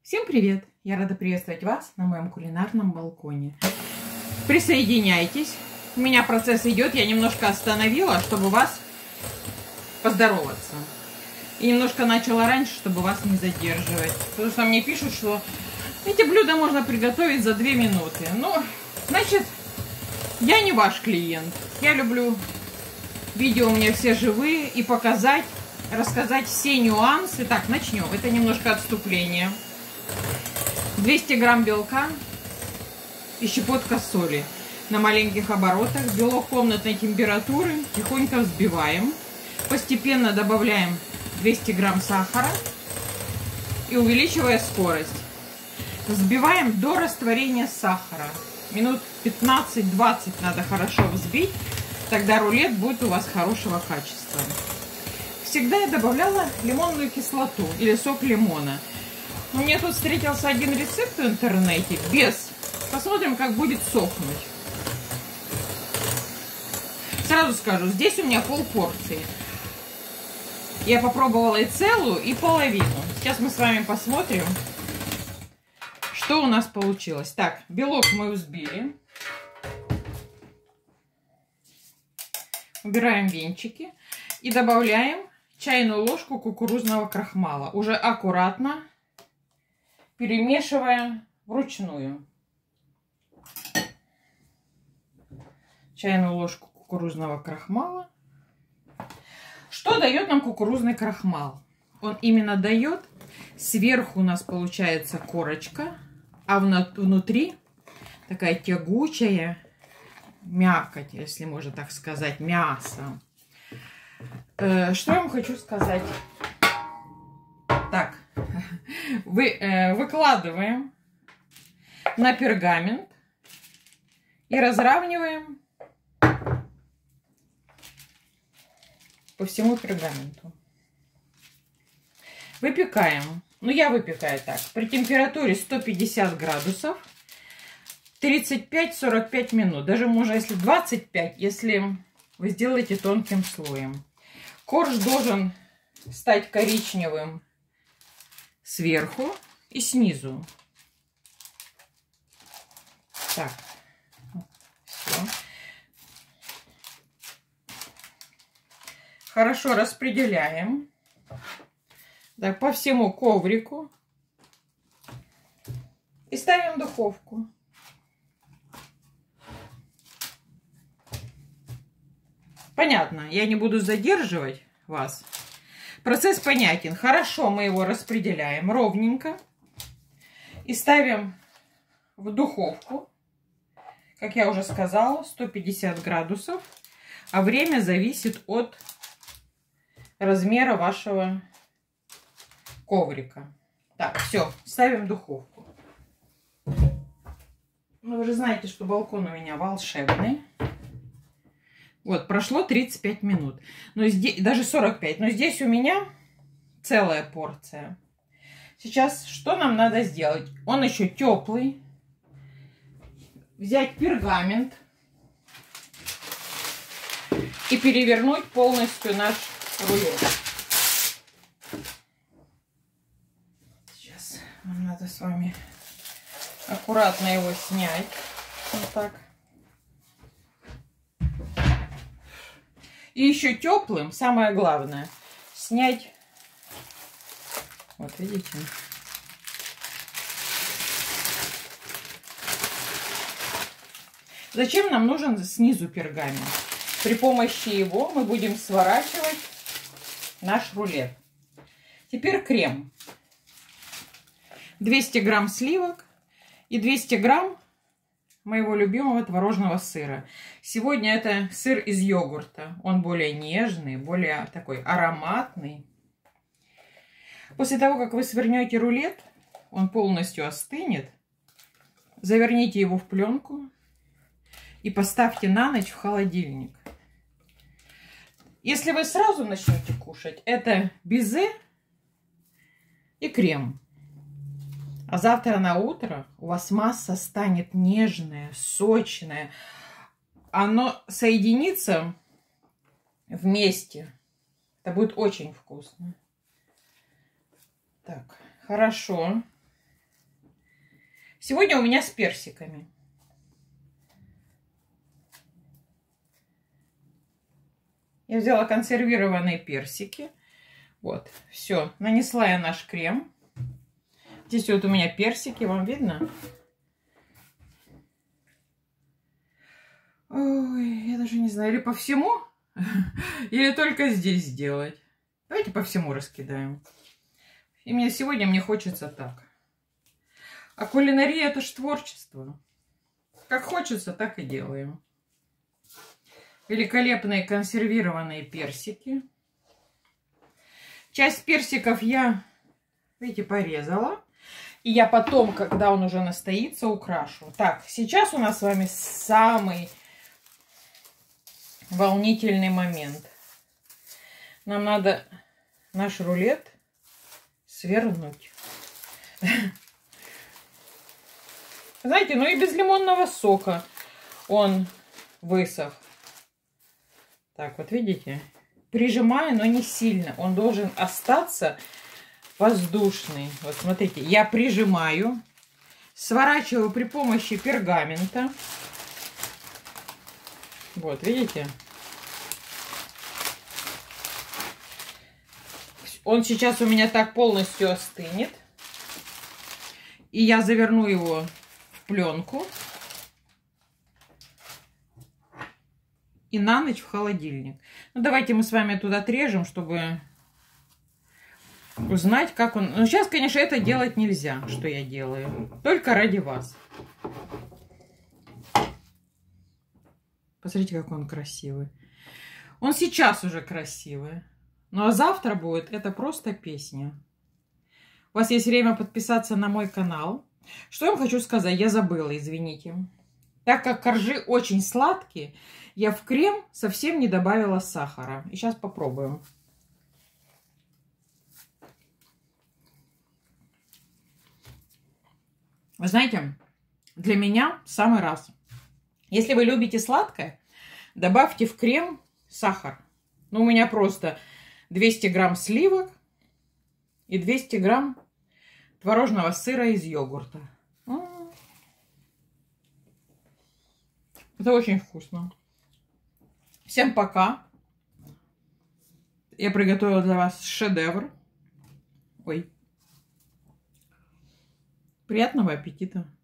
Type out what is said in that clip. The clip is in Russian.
Всем привет! Я рада приветствовать вас на моем кулинарном балконе. Присоединяйтесь. У меня процесс идет. Я немножко остановила, чтобы вас поздороваться. И немножко начала раньше, чтобы вас не задерживать. Потому что мне пишут, что эти блюда можно приготовить за 2 минуты. Ну, значит, я не ваш клиент. Я люблю видео у меня все живые и показать, рассказать все нюансы. Так, начнем. Это немножко отступление. 200 грамм белка и щепотка соли. На маленьких оборотах. Белок комнатной температуры. Тихонько взбиваем. Постепенно добавляем 200 грамм сахара и увеличивая скорость. Взбиваем до растворения сахара. Минут 15-20 надо хорошо взбить. Тогда рулет будет у вас хорошего качества. Всегда я добавляла лимонную кислоту или сок лимона. Мне тут встретился один рецепт в интернете без. Посмотрим, как будет сохнуть. Сразу скажу, здесь у меня полпорции. Я попробовала и целую, и половину. Сейчас мы с вами посмотрим, что у нас получилось. Так, белок мы взбили. Убираем венчики. И добавляем чайную ложку кукурузного крахмала. Уже аккуратно перемешивая вручную. Чайную ложку кукурузного крахмала. Что дает нам кукурузный крахмал? Он именно дает, сверху у нас получается корочка, а внутри такая тягучая мякоть, если можно так сказать, мясо. Что я вам хочу сказать? Так, выкладываем на пергамент и разравниваем по всему пергаменту. Выпекаем. Ну, я выпекаю так. При температуре 150 градусов 35-45 минут. Даже можно, если 25, если вы сделаете тонким слоем. Корж должен стать коричневым сверху и снизу. Так. Все. Хорошо распределяем. Так, по всему коврику. И ставим в духовку. Понятно, я не буду задерживать вас. Процесс понятен. Хорошо мы его распределяем ровненько. И ставим в духовку. Как я уже сказала, 150 градусов. А время зависит от размера вашего коврика. Так, все, ставим в духовку. Ну, вы же знаете, что балкон у меня волшебный. Вот, прошло 35 минут. Но здесь, даже 45. Но здесь у меня целая порция. Сейчас что нам надо сделать? Он еще теплый. Взять пергамент. И перевернуть полностью наш рулет. Сейчас нам надо с вами аккуратно его снять. Вот так. И еще теплым, самое главное, снять. Вот видите. Зачем нам нужен снизу пергамент? При помощи его мы будем сворачивать наш рулет. Теперь крем. 200 грамм сливок и 200 грамм моего любимого творожного сыра. Сегодня это сыр из йогурта. Он более нежный, более такой ароматный. После того, как вы свернете рулет, он полностью остынет. Заверните его в пленку и поставьте на ночь в холодильник. Если вы сразу начнете кушать, это безе и крем. А завтра на утро у вас масса станет нежная, сочная. Оно соединится вместе. Это будет очень вкусно. Так, хорошо. Сегодня у меня с персиками. Я взяла консервированные персики. Вот, все. Нанесла я наш крем. Здесь вот у меня персики, вам видно? Ой, я даже не знаю, или по всему, или только здесь сделать. Давайте по всему раскидаем. И сегодня мне хочется так. А кулинария — это ж творчество. Как хочется, так и делаем. Великолепные консервированные персики. Часть персиков я, видите, порезала. И я потом, когда он уже настоится, украшу. Так, сейчас у нас с вами самый волнительный момент. Нам надо наш рулет свернуть. Знаете, ну и без лимонного сока он высох. Так, вот видите? Прижимаю, но не сильно. Он должен остаться воздушный. Вот смотрите, я прижимаю, сворачиваю при помощи пергамента. Вот, видите? Он сейчас у меня так полностью остынет. И я заверну его в пленку. И на ночь в холодильник. Ну, давайте мы с вами тут отрежем, чтобы узнать, как он... Ну, сейчас, конечно, это делать нельзя, что я делаю. Только ради вас. Посмотрите, как он красивый. Он сейчас уже красивый. Ну, а завтра будет это просто песня. У вас есть время подписаться на мой канал. Что я вам хочу сказать? Я забыла, извините. Так как коржи очень сладкие, я в крем совсем не добавила сахара. И сейчас попробуем. Вы знаете, для меня в самый раз. Если вы любите сладкое, добавьте в крем сахар. Ну, у меня просто 200 грамм сливок и 200 грамм творожного сыра из йогурта. Это очень вкусно. Всем пока. Я приготовила для вас шедевр. Ой. Приятного аппетита.